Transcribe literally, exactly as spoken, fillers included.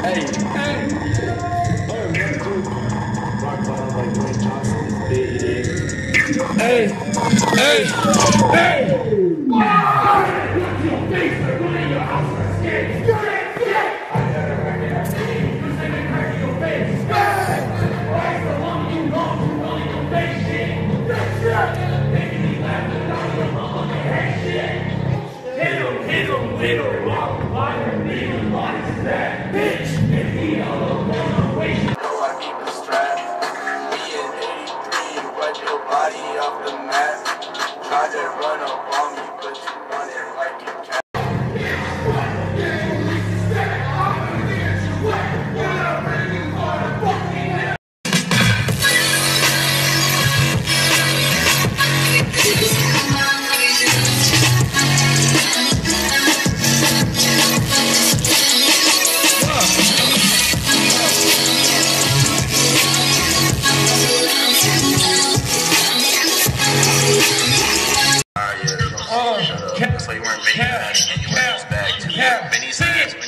Hey, hey. Oh, man, dude. Rock bottom like Dwayne Johnson is big, it is. Hey, hey, hey. So you weren't making that and you went back to Benny's